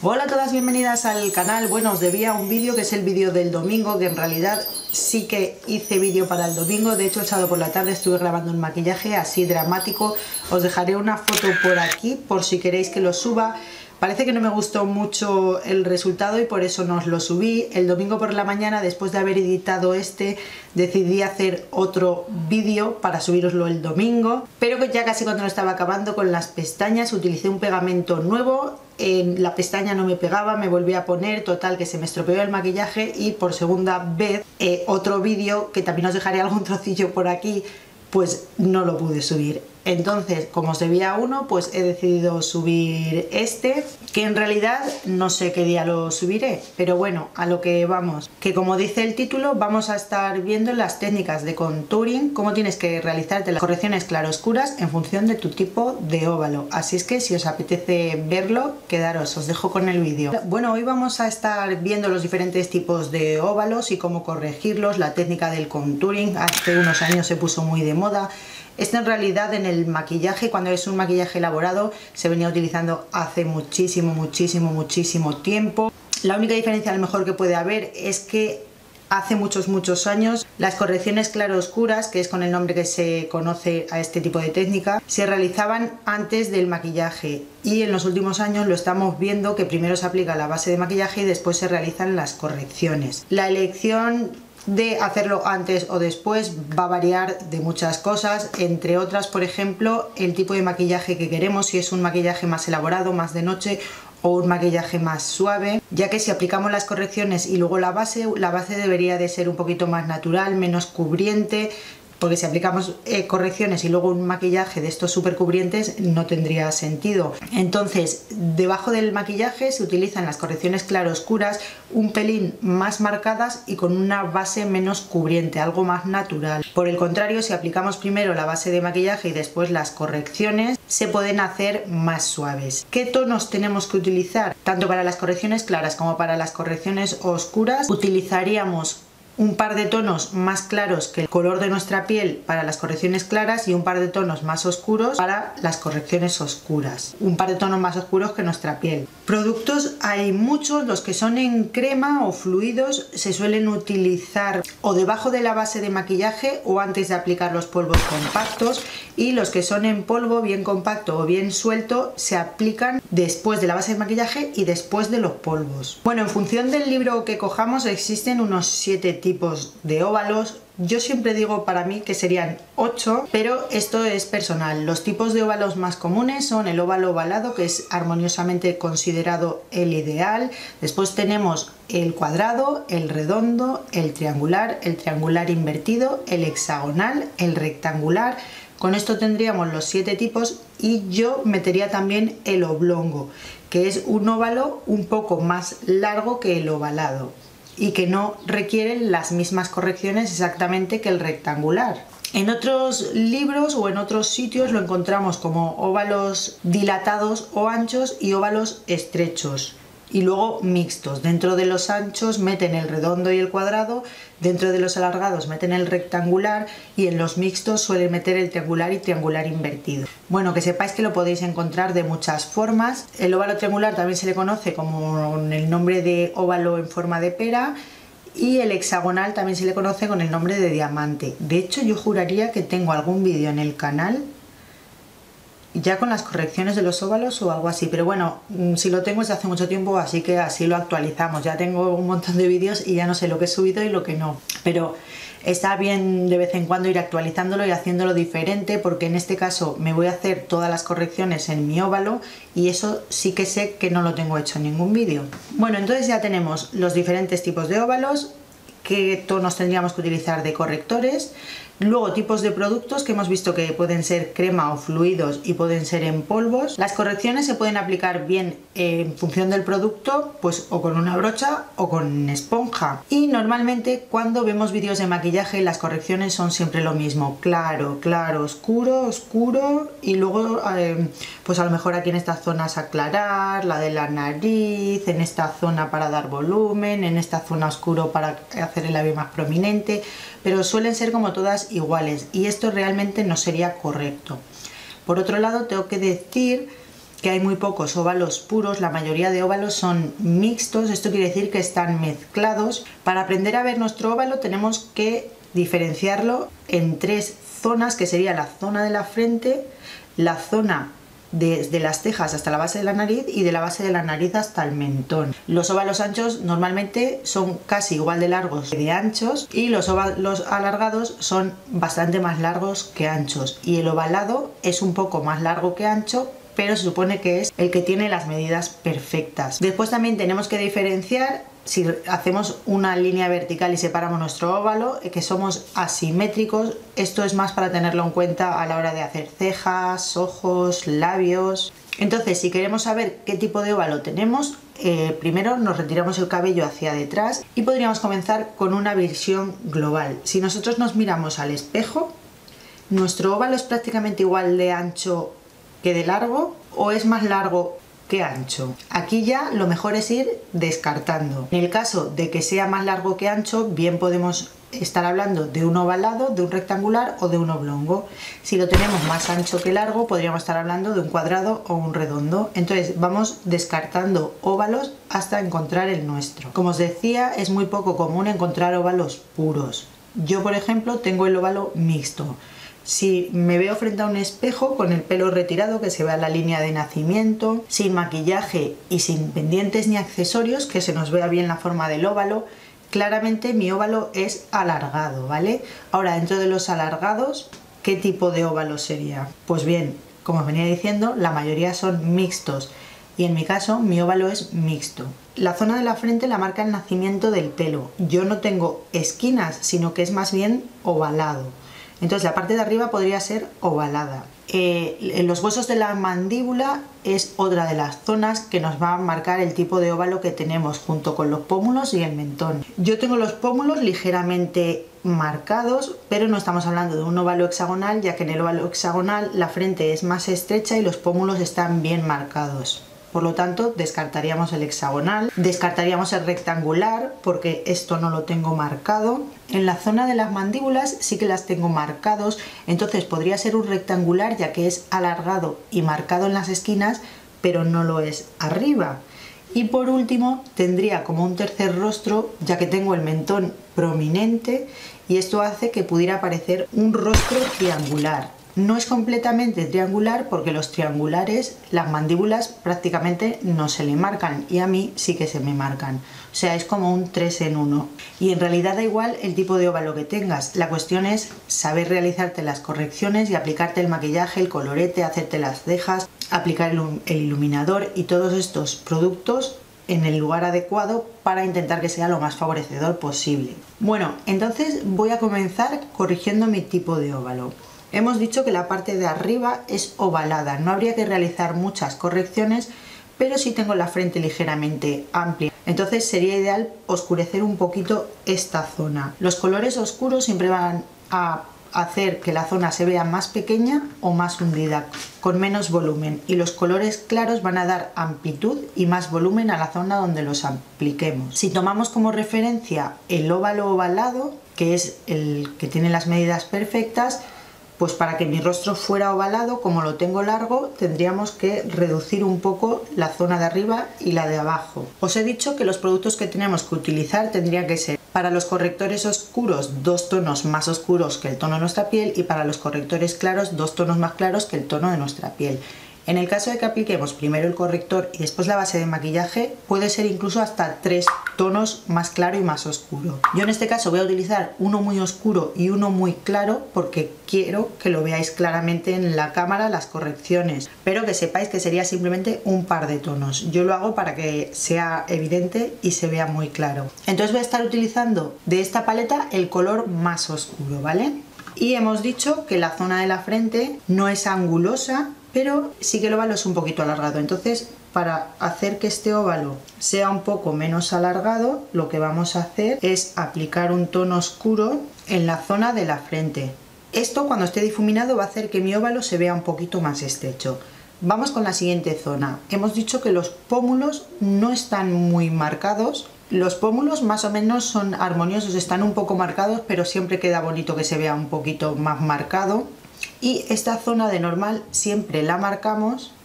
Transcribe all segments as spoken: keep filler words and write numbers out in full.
Hola a todas, bienvenidas al canal. Bueno, os debía un vídeo que es el vídeo del domingo, que en realidad sí que hice vídeo para el domingo. De hecho, el sábado por la tarde estuve grabando un maquillaje así dramático. Os dejaré una foto por aquí por si queréis que lo suba. Parece que no me gustó mucho el resultado y por eso no os lo subí. El domingo por la mañana, después de haber editado este, decidí hacer otro vídeo para subiroslo el domingo. Pero que ya casi cuando lo estaba acabando con las pestañas, utilicé un pegamento nuevo. En la pestaña no me pegaba, me volví a poner, total que se me estropeó el maquillaje y por segunda vez eh, otro vídeo, que también os dejaré algún trocillo por aquí, pues no lo pude subir. Entonces, como os debía uno, pues he decidido subir este, que en realidad no sé qué día lo subiré, pero bueno, a lo que vamos, que como dice el título, vamos a estar viendo las técnicas de contouring, cómo tienes que realizarte las correcciones claroscuras en función de tu tipo de óvalo. Así es que si os apetece verlo, quedaros, os dejo con el vídeo. Bueno, hoy vamos a estar viendo los diferentes tipos de óvalos y cómo corregirlos, la técnica del contouring. Hace unos años se puso muy de moda. Esto en realidad en el maquillaje, cuando es un maquillaje elaborado, se venía utilizando hace muchísimo, muchísimo, muchísimo tiempo. La única diferencia a lo mejor que puede haber es que hace muchos, muchos años las correcciones claroscuras, que es con el nombre que se conoce a este tipo de técnica, se realizaban antes del maquillaje y en los últimos años lo estamos viendo que primero se aplica la base de maquillaje y después se realizan las correcciones. La elección de hacerlo antes o después va a variar de muchas cosas, entre otras, por ejemplo, el tipo de maquillaje que queremos, si es un maquillaje más elaborado, más de noche, o un maquillaje más suave, ya que si aplicamos las correcciones y luego la base, la base debería de ser un poquito más natural, menos cubriente, porque si aplicamos eh, correcciones y luego un maquillaje de estos súper cubrientes no tendría sentido. Entonces, debajo del maquillaje se utilizan las correcciones claroscuras un pelín más marcadas y con una base menos cubriente, algo más natural. Por el contrario, si aplicamos primero la base de maquillaje y después las correcciones, se pueden hacer más suaves. ¿Qué tonos tenemos que utilizar? Tanto para las correcciones claras como para las correcciones oscuras, utilizaríamos un par de tonos más claros que el color de nuestra piel para las correcciones claras y un par de tonos más oscuros para las correcciones oscuras. Un par de tonos más oscuros que nuestra piel. Productos hay muchos, los que son en crema o fluidos se suelen utilizar o debajo de la base de maquillaje o antes de aplicar los polvos compactos, y los que son en polvo, bien compacto o bien suelto, se aplican después de la base de maquillaje y después de los polvos. Bueno, en función del libro que cojamos existen unos siete tipos de óvalos. Yo siempre digo para mí que serían ocho, pero esto es personal. Los tipos de óvalos más comunes son el óvalo ovalado, que es armoniosamente considerado el ideal. Después tenemos el cuadrado, el redondo, el triangular, el triangular invertido, el hexagonal, el rectangular. Con esto tendríamos los siete tipos y yo metería también el oblongo, que es un óvalo un poco más largo que el ovalado y que no requieren las mismas correcciones exactamente que el rectangular. En otros libros o en otros sitios lo encontramos como óvalos dilatados o anchos y óvalos estrechos. Y luego mixtos. Dentro de los anchos meten el redondo y el cuadrado, dentro de los alargados meten el rectangular y en los mixtos suelen meter el triangular y triangular invertido. Bueno, que sepáis que lo podéis encontrar de muchas formas. El óvalo triangular también se le conoce como con el nombre de óvalo en forma de pera, y el hexagonal también se le conoce con el nombre de diamante. De hecho, yo juraría que tengo algún vídeo en el canal ya con las correcciones de los óvalos o algo así, pero bueno, si lo tengo es de hace mucho tiempo, así que así lo actualizamos. Ya tengo un montón de vídeos y ya no sé lo que he subido y lo que no, pero está bien de vez en cuando ir actualizándolo y haciéndolo diferente, porque en este caso me voy a hacer todas las correcciones en mi óvalo y eso sí que sé que no lo tengo hecho en ningún vídeo. Bueno, entonces ya tenemos los diferentes tipos de óvalos, qué tonos tendríamos que utilizar de correctores. Luego, tipos de productos que hemos visto que pueden ser crema o fluidos y pueden ser en polvos. Las correcciones se pueden aplicar bien en función del producto, pues o con una brocha o con esponja. Y normalmente cuando vemos vídeos de maquillaje las correcciones son siempre lo mismo: claro, claro, oscuro, oscuro, y luego eh, pues a lo mejor aquí en estas zonas aclarar, la de la nariz, en esta zona para dar volumen, en esta zona oscuro para hacer el labio más prominente, pero suelen ser como todas iguales y esto realmente no sería correcto. Por otro lado, tengo que decir que hay muy pocos óvalos puros, la mayoría de óvalos son mixtos, esto quiere decir que están mezclados. Para aprender a ver nuestro óvalo tenemos que diferenciarlo en tres zonas, que sería la zona de la frente, la zona desde las cejas hasta la base de la nariz y de la base de la nariz hasta el mentón. Los óvalos anchos normalmente son casi igual de largos que de anchos, y los óvalos alargados son bastante más largos que anchos, y el ovalado es un poco más largo que ancho, pero se supone que es el que tiene las medidas perfectas. Después también tenemos que diferenciar si hacemos una línea vertical y separamos nuestro óvalo, que somos asimétricos. Esto es más para tenerlo en cuenta a la hora de hacer cejas, ojos, labios. Entonces, si queremos saber qué tipo de óvalo tenemos, eh, primero nos retiramos el cabello hacia detrás y podríamos comenzar con una visión global. Si nosotros nos miramos al espejo, nuestro óvalo es prácticamente igual de ancho que de largo, o es más largo que ancho. Aquí ya lo mejor es ir descartando. En el caso de que sea más largo que ancho, bien podemos estar hablando de un ovalado, de un rectangular o de un oblongo. Si lo tenemos más ancho que largo, podríamos estar hablando de un cuadrado o un redondo. Entonces vamos descartando óvalos hasta encontrar el nuestro. Como os decía, es muy poco común encontrar óvalos puros. Yo, por ejemplo, tengo el óvalo mixto. Si me veo frente a un espejo con el pelo retirado, que se vea la línea de nacimiento, sin maquillaje y sin pendientes ni accesorios, que se nos vea bien la forma del óvalo, claramente mi óvalo es alargado, ¿vale? Ahora, dentro de los alargados, ¿qué tipo de óvalo sería? Pues bien, como os venía diciendo, la mayoría son mixtos, y en mi caso mi óvalo es mixto. La zona de la frente la marca el nacimiento del pelo. Yo no tengo esquinas, sino que es más bien ovalado. Entonces la parte de arriba podría ser ovalada. Eh, en los huesos de la mandíbula es otra de las zonas que nos va a marcar el tipo de óvalo que tenemos, junto con los pómulos y el mentón. Yo tengo los pómulos ligeramente marcados, pero no estamos hablando de un óvalo hexagonal, ya que en el óvalo hexagonal la frente es más estrecha y los pómulos están bien marcados. Por lo tanto, descartaríamos el hexagonal, descartaríamos el rectangular, porque esto no lo tengo marcado. En la zona de las mandíbulas sí que las tengo marcados, entonces podría ser un rectangular, ya que es alargado y marcado en las esquinas, pero no lo es arriba. Y por último, tendría como un tercer rostro, ya que tengo el mentón prominente, y esto hace que pudiera parecer un rostro triangular. No es completamente triangular, porque los triangulares, las mandíbulas prácticamente no se le marcan, y a mí sí que se me marcan. O sea, es como un tres en uno. Y en realidad da igual el tipo de óvalo que tengas. La cuestión es saber realizarte las correcciones y aplicarte el maquillaje, el colorete, hacerte las cejas, aplicar el iluminador y todos estos productos en el lugar adecuado para intentar que sea lo más favorecedor posible. Bueno, entonces voy a comenzar corrigiendo mi tipo de óvalo. Hemos dicho que la parte de arriba es ovalada, no habría que realizar muchas correcciones, pero sí tengo la frente ligeramente amplia. Entonces sería ideal oscurecer un poquito esta zona. Los colores oscuros siempre van a hacer que la zona se vea más pequeña o más hundida, con menos volumen, y los colores claros van a dar amplitud y más volumen a la zona donde los apliquemos. Si tomamos como referencia el óvalo ovalado, que es el que tiene las medidas perfectas, pues para que mi rostro fuera ovalado, como lo tengo largo, tendríamos que reducir un poco la zona de arriba y la de abajo. Os he dicho que los productos que tenemos que utilizar tendrían que ser, para los correctores oscuros, dos tonos más oscuros que el tono de nuestra piel, y para los correctores claros, dos tonos más claros que el tono de nuestra piel. En el caso de que apliquemos primero el corrector y después la base de maquillaje, puede ser incluso hasta tres tonos más claro y más oscuro. Yo en este caso voy a utilizar uno muy oscuro y uno muy claro, porque quiero que lo veáis claramente en la cámara las correcciones, pero que sepáis que sería simplemente un par de tonos. Yo lo hago para que sea evidente y se vea muy claro. Entonces voy a estar utilizando de esta paleta el color más oscuro, ¿vale? Y hemos dicho que la zona de la frente no es angulosa, pero sí que el óvalo es un poquito alargado. Entonces, para hacer que este óvalo sea un poco menos alargado, lo que vamos a hacer es aplicar un tono oscuro en la zona de la frente. Esto, cuando esté difuminado, va a hacer que mi óvalo se vea un poquito más estrecho. Vamos con la siguiente zona. Hemos dicho que los pómulos no están muy marcados. Los pómulos más o menos son armoniosos, están un poco marcados, pero siempre queda bonito que se vea un poquito más marcado. Y esta zona de normal siempre la marcamos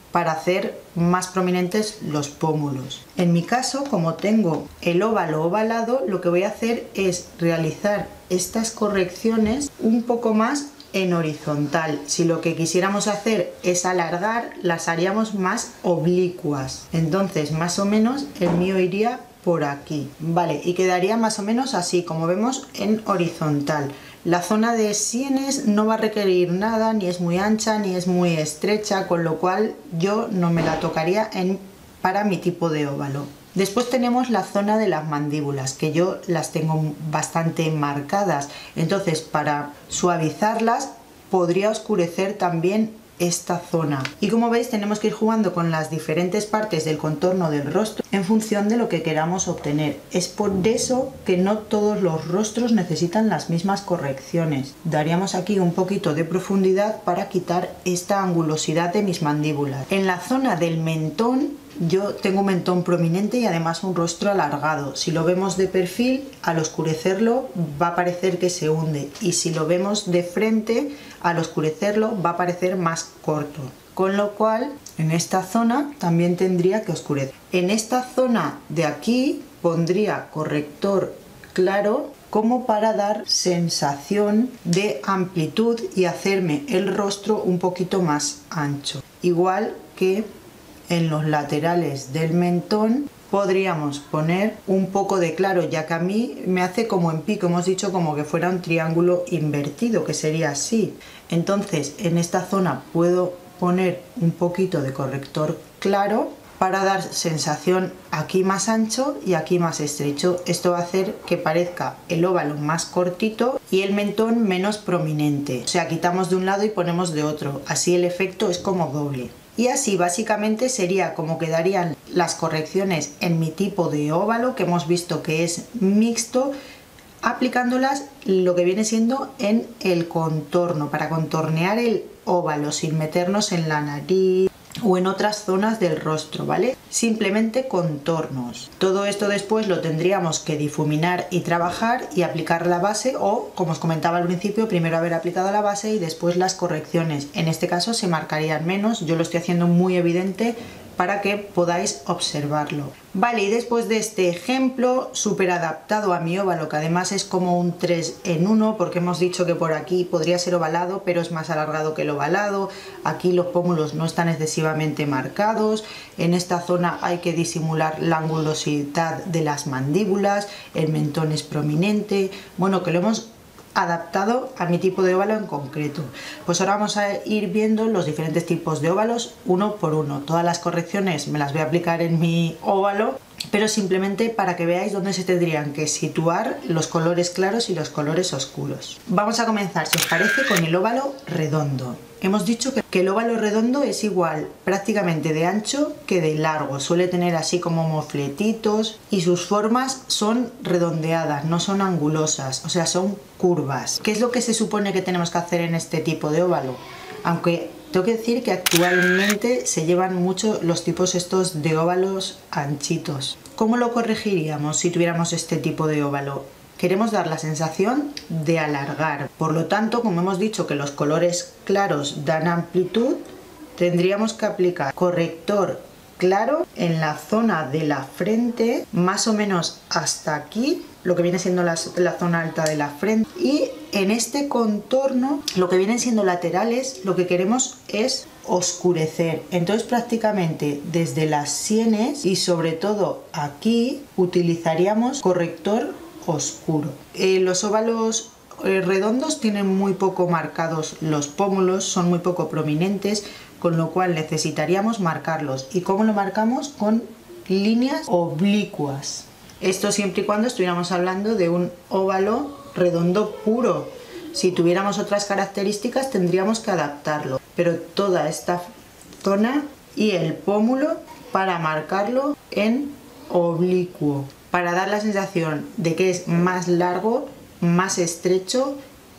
para hacer más prominentes los pómulos. En mi caso, como tengo el óvalo ovalado, lo que voy a hacer es realizar estas correcciones un poco más en horizontal. Si lo que quisiéramos hacer es alargar, las haríamos más oblicuas. Entonces, más o menos, el mío iría por aquí, vale, y quedaría más o menos así, como vemos, en horizontal. La zona de sienes no va a requerir nada, ni es muy ancha ni es muy estrecha, con lo cual yo no me la tocaría en, para mi tipo de óvalo. Después tenemos la zona de las mandíbulas, que yo las tengo bastante marcadas, entonces para suavizarlas podría oscurecer también esta zona. Y como veis, tenemos que ir jugando con las diferentes partes del contorno del rostro en función de lo que queramos obtener. Es por eso que no todos los rostros necesitan las mismas correcciones. Daríamos aquí un poquito de profundidad para quitar esta angulosidad de mis mandíbulas. En la zona del mentón, yo tengo un mentón prominente y además un rostro alargado. Si lo vemos de perfil, al oscurecerlo va a parecer que se hunde, y si lo vemos de frente, al oscurecerlo va a parecer más corto. Con lo cual, en esta zona también tendría que oscurecer. En esta zona de aquí pondría corrector claro, como para dar sensación de amplitud y hacerme el rostro un poquito más ancho. Igual que en los laterales del mentón podríamos poner un poco de claro, ya que a mí me hace como en pico, hemos dicho como que fuera un triángulo invertido, que sería así. Entonces en esta zona puedo poner un poquito de corrector claro para dar sensación aquí más ancho y aquí más estrecho. Esto va a hacer que parezca el óvalo más cortito y el mentón menos prominente. O sea, quitamos de un lado y ponemos de otro, así el efecto es como doble. Y así básicamente sería como quedarían las correcciones en mi tipo de óvalo, que hemos visto que es mixto, aplicándolas lo que viene siendo en el contorno, para contornear el óvalo sin meternos en la nariz o en otras zonas del rostro, ¿vale? Simplemente contornos. Todo esto después lo tendríamos que difuminar y trabajar y aplicar la base, o como os comentaba al principio, primero haber aplicado la base y después las correcciones. En este caso se marcarían menos, yo lo estoy haciendo muy evidente para que podáis observarlo. Vale, y después de este ejemplo súper adaptado a mi óvalo, que además es como un tres en uno, porque hemos dicho que por aquí podría ser ovalado, pero es más alargado que el ovalado. Aquí los pómulos no están excesivamente marcados, en esta zona hay que disimular la angulosidad de las mandíbulas, el mentón es prominente, bueno, que lo hemos adaptado a mi tipo de óvalo en concreto. Pues ahora vamos a ir viendo los diferentes tipos de óvalos uno por uno. Todas las correcciones me las voy a aplicar en mi óvalo, pero simplemente para que veáis dónde se tendrían que situar los colores claros y los colores oscuros. Vamos a comenzar, si os parece, con el óvalo redondo. Hemos dicho que el óvalo redondo es igual prácticamente de ancho que de largo, suele tener así como mofletitos y sus formas son redondeadas, no son angulosas, o sea, son curvas. ¿Qué es lo que se supone que tenemos que hacer en este tipo de óvalo? Aunque tengo que decir que actualmente se llevan mucho los tipos estos de óvalos anchitos. ¿Cómo lo corregiríamos si tuviéramos este tipo de óvalo? Queremos dar la sensación de alargar, por lo tanto, como hemos dicho que los colores claros dan amplitud, tendríamos que aplicar corrector claro en la zona de la frente, más o menos hasta aquí, lo que viene siendo la, la zona alta de la frente, y en este contorno, lo que vienen siendo laterales, lo que queremos es oscurecer. Entonces prácticamente desde las sienes y sobre todo aquí utilizaríamos corrector oscuro. Eh, los óvalos eh, redondos tienen muy poco marcados los pómulos, son muy poco prominentes, con lo cual necesitaríamos marcarlos. ¿Y cómo lo marcamos? Con líneas oblicuas. Esto siempre y cuando estuviéramos hablando de un óvalo redondo puro. Si tuviéramos otras características tendríamos que adaptarlo, pero toda esta zona y el pómulo para marcarlo en oblicuo, para dar la sensación de que es más largo, más estrecho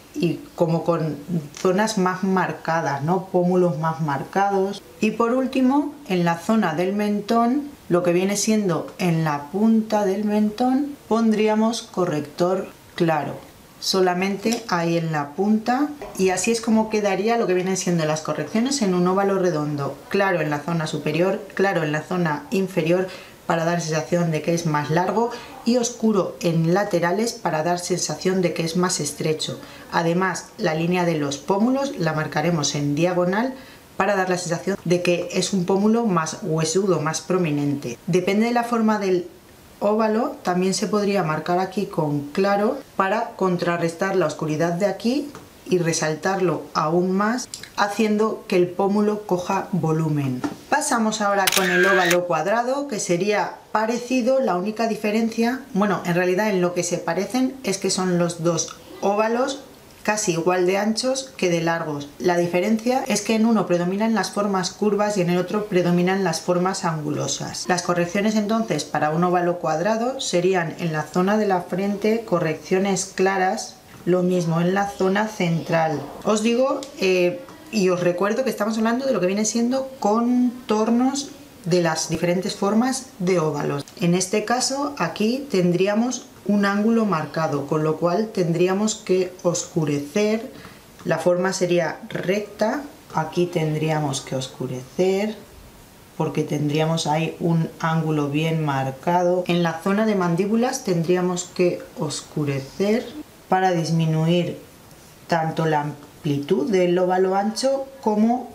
y como con zonas más marcadas, ¿no? Pómulos más marcados. Y por último, en la zona del mentón, lo que viene siendo en la punta del mentón, pondríamos corrector claro. solamente ahí en la punta, y así es como quedaría lo que vienen siendo las correcciones en un óvalo redondo, claro en la zona superior, claro en la zona inferior para dar sensación de que es más largo y oscuro en laterales para dar sensación de que es más estrecho. Además, la línea de los pómulos la marcaremos en diagonal para dar la sensación de que es un pómulo más huesudo, más prominente. Depende de la forma del óvalo, también se podría marcar aquí con claro para contrarrestar la oscuridad de aquí y resaltarlo aún más, haciendo que el pómulo coja volumen. Pasamos ahora con el óvalo cuadrado, que sería parecido, la única diferencia, bueno, en realidad en lo que se parecen es que son los dos óvalos casi igual de anchos que de largos. La diferencia es que en uno predominan las formas curvas y en el otro predominan las formas angulosas. Las correcciones entonces para un óvalo cuadrado serían en la zona de la frente correcciones claras, lo mismo en la zona central. Os digo eh, y os recuerdo que estamos hablando de lo que viene siendo contornos de las diferentes formas de óvalos. En este caso aquí tendríamos un ángulo marcado, con lo cual tendríamos que oscurecer. La forma sería recta, aquí tendríamos que oscurecer porque tendríamos ahí un ángulo bien marcado. En la zona de mandíbulas tendríamos que oscurecer para disminuir tanto la amplitud del óvalo ancho como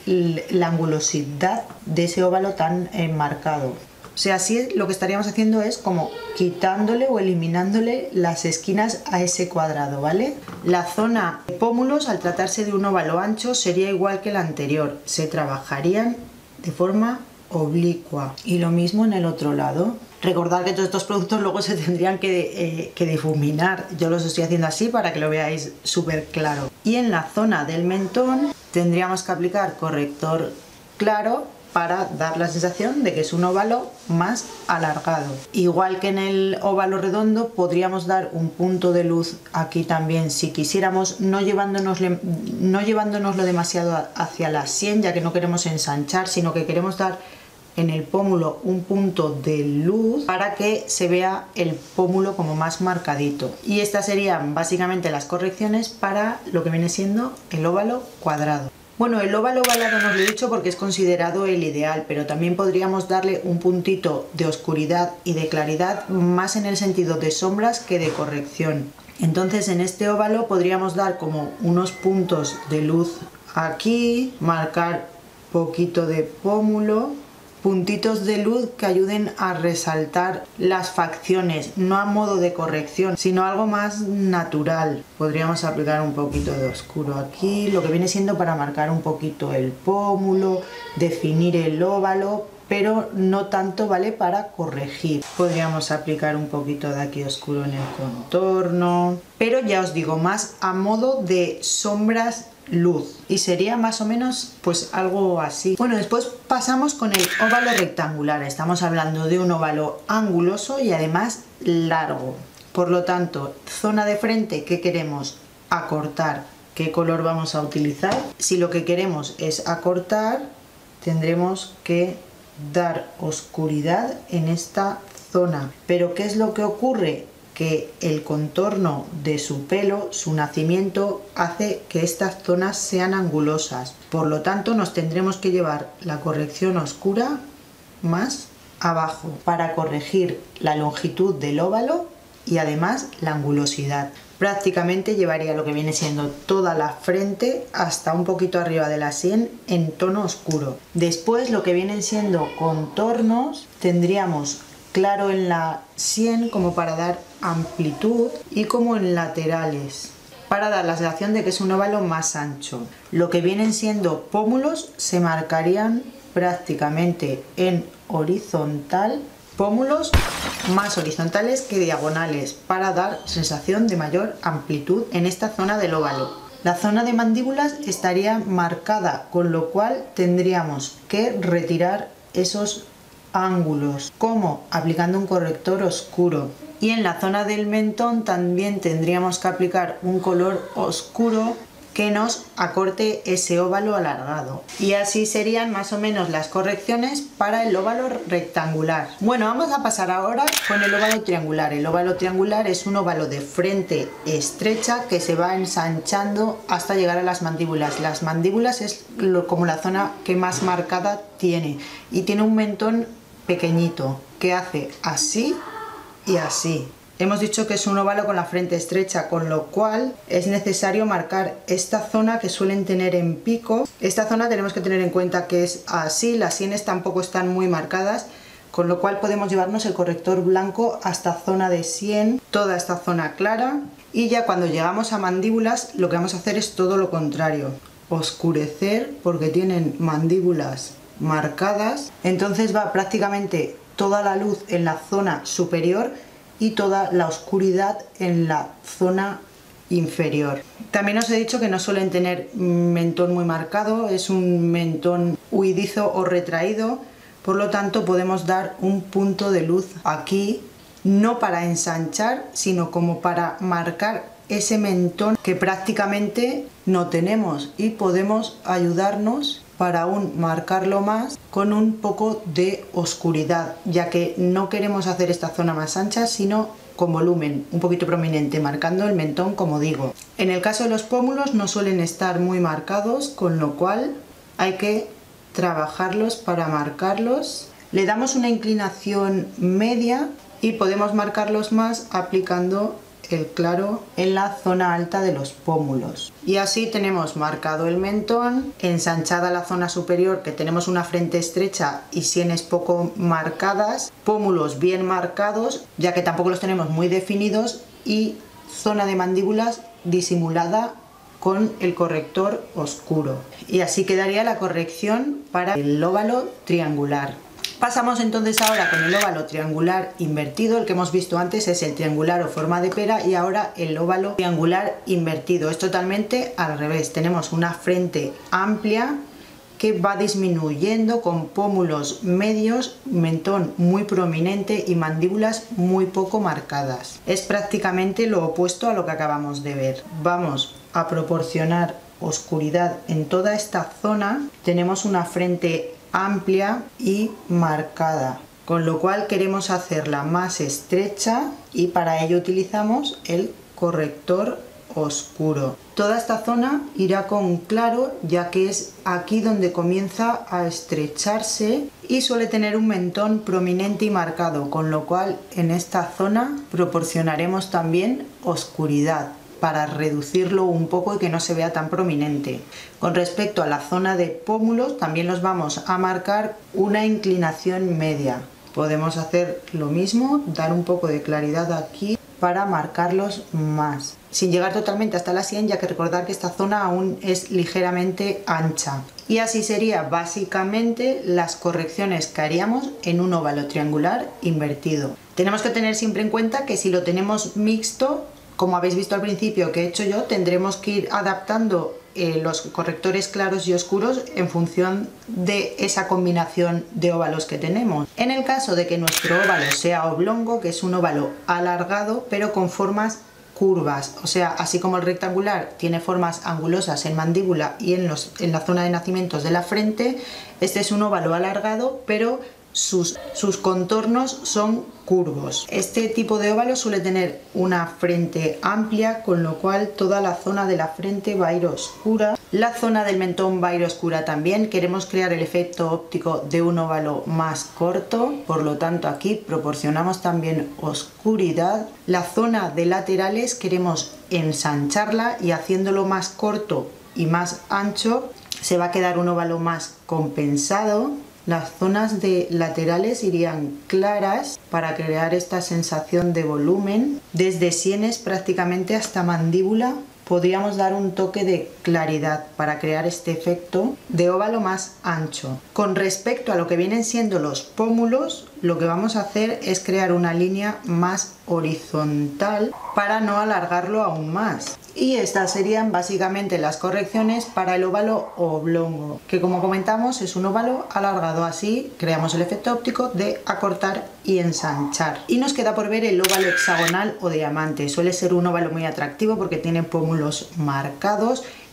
la angulosidad de ese óvalo tan marcado. O sea, así lo que estaríamos haciendo es como quitándole o eliminándole las esquinas a ese cuadrado, ¿vale? La zona de pómulos, al tratarse de un óvalo ancho, sería igual que la anterior. Se trabajarían de forma oblicua. Y lo mismo en el otro lado. Recordad que todos estos productos luego se tendrían que, eh, que difuminar. Yo los estoy haciendo así para que lo veáis súper claro. Y en la zona del mentón tendríamos que aplicar corrector claro para dar la sensación de que es un óvalo más alargado. Igual que en el óvalo redondo podríamos dar un punto de luz aquí también si quisiéramos, no llevándonos, no llevándonoslo demasiado hacia la sien, ya que no queremos ensanchar, sino que queremos dar en el pómulo un punto de luz para que se vea el pómulo como más marcadito. Y estas serían básicamente las correcciones para lo que viene siendo el óvalo cuadrado. Bueno, el óvalo ovalado no os lo he dicho porque es considerado el ideal, pero también podríamos darle un puntito de oscuridad y de claridad más en el sentido de sombras que de corrección. Entonces en este óvalo podríamos dar como unos puntos de luz aquí, marcar poquito de pómulo, puntitos de luz que ayuden a resaltar las facciones, no a modo de corrección, sino algo más natural. Podríamos aplicar un poquito de oscuro aquí, lo que viene siendo para marcar un poquito el pómulo, definir el óvalo, pero no tanto, ¿vale?, para corregir. Podríamos aplicar un poquito de aquí oscuro en el contorno, pero ya os digo, más a modo de sombras luz, y sería más o menos pues algo así. Bueno, después pasamos con el óvalo rectangular. Estamos hablando de un óvalo anguloso y además largo. Por lo tanto, zona de frente, ¿qué queremos? Acortar. ¿Qué color vamos a utilizar? Si lo que queremos es acortar, tendremos que dar oscuridad en esta zona. Pero ¿qué es lo que ocurre? Que el contorno de su pelo, su nacimiento, hace que estas zonas sean angulosas. Por lo tanto, nos tendremos que llevar la corrección oscura más abajo para corregir la longitud del óvalo y además la angulosidad. Prácticamente llevaría lo que viene siendo toda la frente hasta un poquito arriba de la sien en tono oscuro. Después, lo que vienen siendo contornos, tendríamos claro en la sien como para dar amplitud y como en laterales para dar la sensación de que es un óvalo más ancho. Lo que vienen siendo pómulos se marcarían prácticamente en horizontal, pómulos más horizontales que diagonales para dar sensación de mayor amplitud en esta zona del óvalo. La zona de mandíbulas estaría marcada, con lo cual tendríamos que retirar esos ángulos. ¿Cómo? Aplicando un corrector oscuro. Y en la zona del mentón también tendríamos que aplicar un color oscuro que nos acorte ese óvalo alargado. Y así serían más o menos las correcciones para el óvalo rectangular. Bueno, vamos a pasar ahora con el óvalo triangular. El óvalo triangular es un óvalo de frente estrecha que se va ensanchando hasta llegar a las mandíbulas. Las mandíbulas es lo, como la zona que más marcada tiene, y tiene un mentón pequeñito que hace así y así. Hemos dicho que es un óvalo con la frente estrecha, con lo cual es necesario marcar esta zona que suelen tener en pico. Esta zona tenemos que tener en cuenta que es así, las sienes tampoco están muy marcadas, con lo cual podemos llevarnos el corrector blanco hasta zona de sien, toda esta zona clara, y ya cuando llegamos a mandíbulas lo que vamos a hacer es todo lo contrario, oscurecer porque tienen mandíbulas marcadas, entonces va prácticamente toda la luz en la zona superior y toda la oscuridad en la zona inferior. También os he dicho que no suelen tener mentón muy marcado, es un mentón huidizo o retraído, por lo tanto podemos dar un punto de luz aquí, no para ensanchar, sino como para marcar ese mentón que prácticamente no tenemos, y podemos ayudarnos para aún marcarlo más con un poco de oscuridad, ya que no queremos hacer esta zona más ancha, sino con volumen, un poquito prominente, marcando el mentón, como digo. En el caso de los pómulos no suelen estar muy marcados, con lo cual hay que trabajarlos para marcarlos. Le damos una inclinación media y podemos marcarlos más aplicando el claro en la zona alta de los pómulos. Y así tenemos marcado el mentón, ensanchada la zona superior, que tenemos una frente estrecha y sienes poco marcadas, pómulos bien marcados, ya que tampoco los tenemos muy definidos, y zona de mandíbulas disimulada con el corrector oscuro. Y así quedaría la corrección para el óvalo triangular. Pasamos entonces ahora con el óvalo triangular invertido. El que hemos visto antes es el triangular o forma de pera, y ahora el óvalo triangular invertido. Es totalmente al revés. Tenemos una frente amplia que va disminuyendo con pómulos medios, mentón muy prominente y mandíbulas muy poco marcadas. Es prácticamente lo opuesto a lo que acabamos de ver. Vamos a proporcionar oscuridad en toda esta zona. Tenemos una frente amplia y marcada, con lo cual queremos hacerla más estrecha, y para ello utilizamos el corrector oscuro. Toda esta zona irá con claro, ya que es aquí donde comienza a estrecharse y suele tener un mentón prominente y marcado, con lo cual en esta zona proporcionaremos también oscuridad para reducirlo un poco y que no se vea tan prominente. Con respecto a la zona de pómulos, también los vamos a marcar una inclinación media. Podemos hacer lo mismo, dar un poco de claridad aquí para marcarlos más, sin llegar totalmente hasta la sien, ya que recordar que esta zona aún es ligeramente ancha. Y así sería básicamente las correcciones que haríamos en un óvalo triangular invertido. Tenemos que tener siempre en cuenta que si lo tenemos mixto, como habéis visto al principio que he hecho yo, tendremos que ir adaptando eh, los correctores claros y oscuros en función de esa combinación de óvalos que tenemos. En el caso de que nuestro óvalo sea oblongo, que es un óvalo alargado pero con formas curvas, o sea, así como el rectangular tiene formas angulosas en mandíbula y en, los, en la zona de nacimientos de la frente, este es un óvalo alargado pero sus, sus contornos son curvos. Este tipo de óvalo suele tener una frente amplia, con lo cual toda la zona de la frente va a ir oscura. La zona del mentón va a ir oscura también. Queremos crear el efecto óptico de un óvalo más corto, por lo tanto aquí proporcionamos también oscuridad. La zona de laterales queremos ensancharla, y haciéndolo más corto y más ancho se va a quedar un óvalo más compensado. Las zonas de laterales irían claras para crear esta sensación de volumen. Desde sienes prácticamente hasta mandíbula podríamos dar un toque de claridad para crear este efecto de óvalo más ancho. Con respecto a lo que vienen siendo los pómulos, lo que vamos a hacer es crear una línea más horizontal para no alargarlo aún más. Y estas serían básicamente las correcciones para el óvalo oblongo, que como comentamos es un óvalo alargado. Así creamos el efecto óptico de acortar y ensanchar. Y nos queda por ver el óvalo hexagonal o diamante. Suele ser un óvalo muy atractivo porque tiene pómulos marcados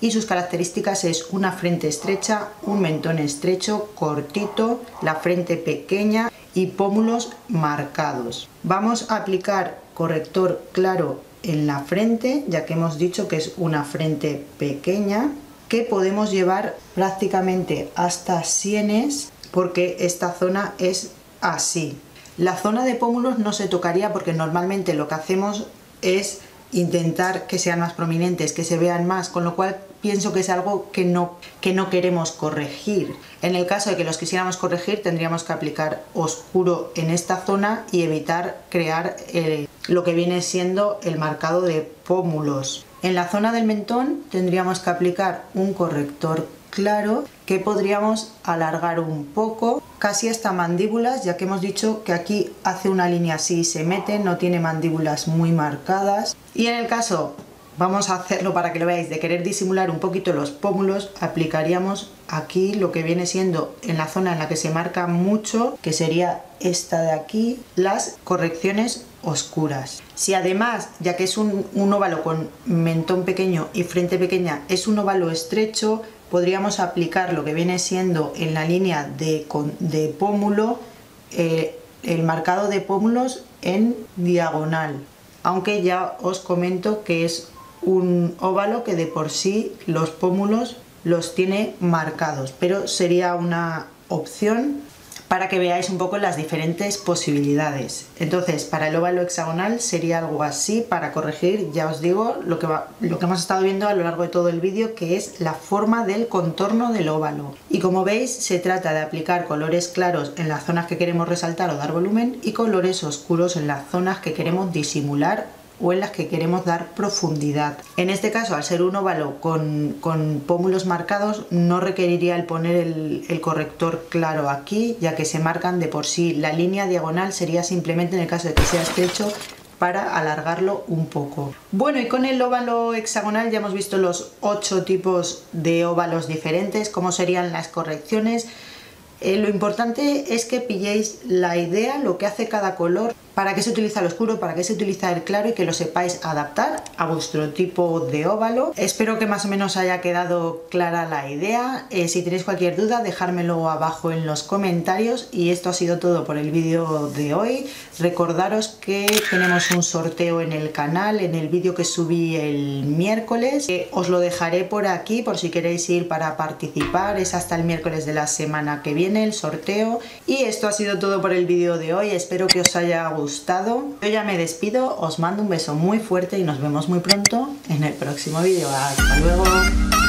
y sus características es una frente estrecha, un mentón estrecho, cortito, la frente pequeña y pómulos marcados. Vamos a aplicar corrector claro en la frente, ya que hemos dicho que es una frente pequeña, que podemos llevar prácticamente hasta sienes, porque esta zona es así. La zona de pómulos no se tocaría porque normalmente lo que hacemos es intentar que sean más prominentes, que se vean más, con lo cual pienso que es algo que no, que no queremos corregir. En el caso de que los quisiéramos corregir, tendríamos que aplicar oscuro en esta zona y evitar crear eh, lo que viene siendo el marcado de pómulos. En la zona del mentón tendríamos que aplicar un corrector claro que podríamos alargar un poco, casi hasta mandíbulas, ya que hemos dicho que aquí hace una línea así y se mete, no tiene mandíbulas muy marcadas. Y en el caso, vamos a hacerlo para que lo veáis, de querer disimular un poquito los pómulos, aplicaríamos aquí lo que viene siendo en la zona en la que se marca mucho, que sería esta de aquí, las correcciones oscuras. Si además, ya que es un, un óvalo con mentón pequeño y frente pequeña, es un óvalo estrecho, podríamos aplicar lo que viene siendo en la línea de, de pómulo, eh, el marcado de pómulos en diagonal, aunque ya os comento que es un óvalo que de por sí los pómulos los tiene marcados, pero sería una opción para que veáis un poco las diferentes posibilidades. Entonces, para el óvalo hexagonal sería algo así, para corregir, ya os digo, lo que, va, lo que hemos estado viendo a lo largo de todo el vídeo, que es la forma del contorno del óvalo. Y como veis, se trata de aplicar colores claros en las zonas que queremos resaltar o dar volumen y colores oscuros en las zonas que queremos disimular o en las que queremos dar profundidad. En este caso, al ser un óvalo con, con pómulos marcados, no requeriría el poner el, el corrector claro aquí, ya que se marcan de por sí. La línea diagonal sería simplemente, en el caso de que sea estrecho, para alargarlo un poco. Bueno, y con el óvalo hexagonal ya hemos visto los ocho tipos de óvalos diferentes, cómo serían las correcciones. Eh, lo importante es que pilléis la idea, lo que hace cada color, para qué se utiliza el oscuro, para qué se utiliza el claro, y que lo sepáis adaptar a vuestro tipo de óvalo. Espero que más o menos haya quedado clara la idea. Eh, si tenéis cualquier duda, dejármelo abajo en los comentarios. Y esto ha sido todo por el vídeo de hoy. Recordaros que tenemos un sorteo en el canal, en el vídeo que subí el miércoles. Eh, os lo dejaré por aquí por si queréis ir para participar. Es hasta el miércoles de la semana que viene el sorteo. Y esto ha sido todo por el vídeo de hoy. Espero que os haya gustado. Gustado. Yo ya me despido, os mando un beso muy fuerte y nos vemos muy pronto en el próximo vídeo. Hasta luego.